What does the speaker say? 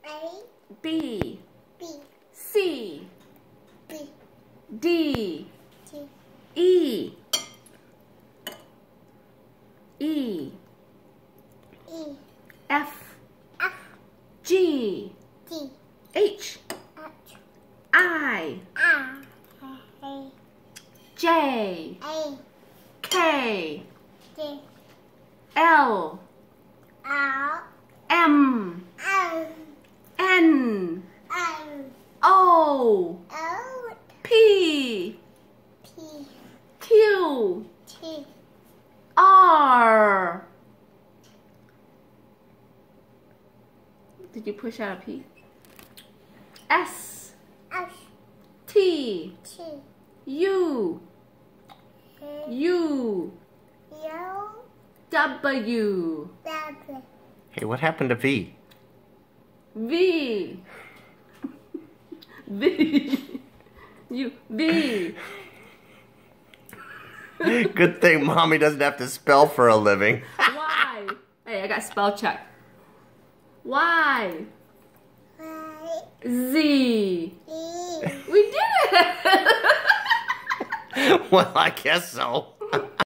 B, B, C, B, D, T, E, E, E, F, F, G, G, H, H, I, I, A, J, A, K, J, L, L, M, M, N, M, O, O, P, P, Q, T, R. Did you push out a P? S, S, T, T, U, U, U, W, W, Hey, what happened to V? V, V, U, V. Good thing Mommy doesn't have to spell for a living. Y. Hey, I got spell check. Y, Y, Z. E. We did it! Well, I guess so.